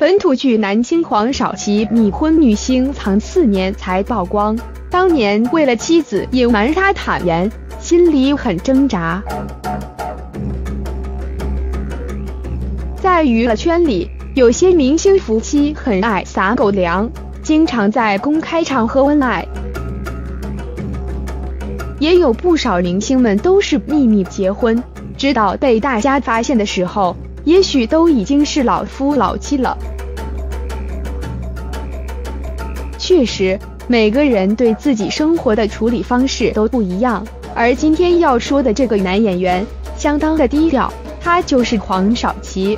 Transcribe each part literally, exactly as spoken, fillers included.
本土剧男星黄少祺拟婚女星藏四年才曝光，当年为了妻子隐瞒他坦言，心里很挣扎。在娱乐圈里，有些明星夫妻很爱撒狗粮，经常在公开场合恩爱。也有不少明星们都是秘密结婚，直到被大家发现的时候，也许都已经是老夫老妻了。确实，每个人对自己生活的处理方式都不一样，而今天要说的这个男演员相当的低调，他就是黄少祺。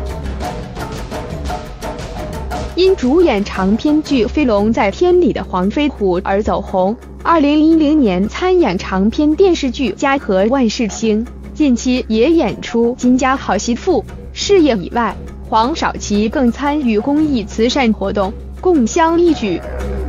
因主演长篇剧《飞龙在天》里的黄飞虎而走红，二零一零年参演长篇电视剧《家和万事兴》，近期也演出《金家好媳妇》。事业以外，黄少祺更参与公益慈善活动，共襄一举。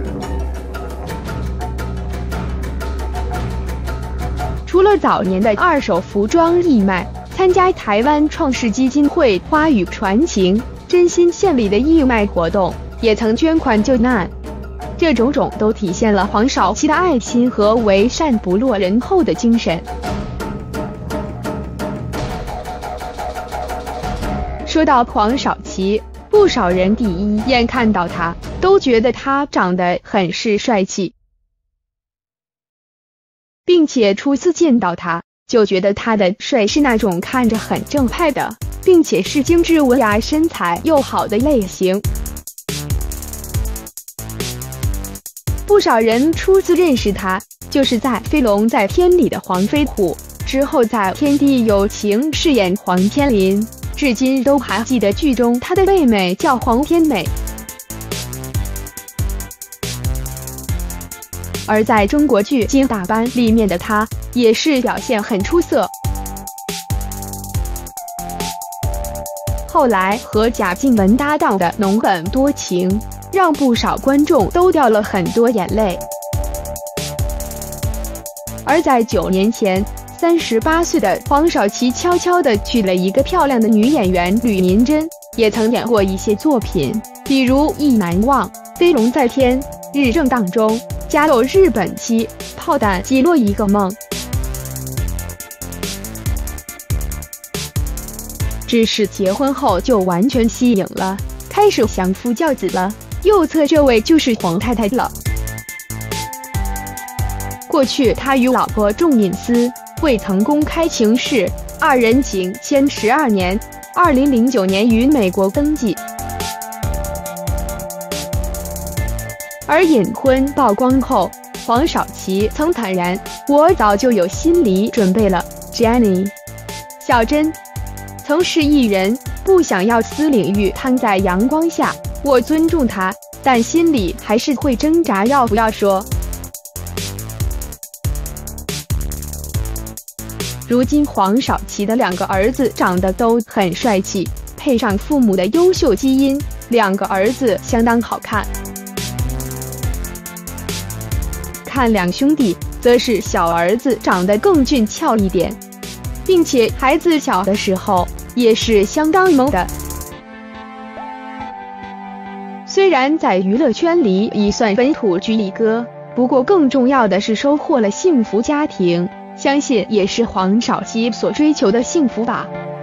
除了早年的二手服装义卖，参加台湾创世基金会花语传情真心献礼的义卖活动，也曾捐款救难。这种种都体现了黄少祺的爱心和为善不落人后的精神。说到黄少祺，不少人第一眼看到他都觉得他长得很是帅气，并且初次见到他就觉得他的帅是那种看着很正派的，并且是精致文雅、身材又好的类型。不少人初次认识他就是在《飞龙在天》里的黄飞虎，之后在《天地有情》饰演黄天林，至今都还记得剧中他的妹妹叫黄天美。而在中国剧《精打班》里面的他也是表现很出色。后来和贾静雯搭档的《浓本多情》，让不少观众都掉了很多眼泪。而在九年前，三十八岁的黄少祺悄悄地娶了一个漂亮的女演员吕民珍，也曾演过一些作品，比如《意难忘》《飞龙在天》《日正当中》《家有日本妻》《炮弹击落一个梦》。只是结婚后就完全息影了，开始相夫教子了。右侧这位就是黄太太了。过去他与老婆仲敏思未曾公开情事，二人情牵十二年，二零零九年于美国登记。而隐婚曝光后，黄少祺曾坦然：“我早就有心理准备了。” Jenny 小珍曾是艺人，不想要私领域摊在阳光下，我尊重他，但心里还是会挣扎要不要说。如今黄少祺的两个儿子长得都很帅气，配上父母的优秀基因，两个儿子相当好看。看两兄弟，则是小儿子长得更俊俏一点，并且孩子小的时候也是相当萌的。虽然在娱乐圈里已算本土剧一哥，不过更重要的是收获了幸福家庭，相信也是黄少祺所追求的幸福吧。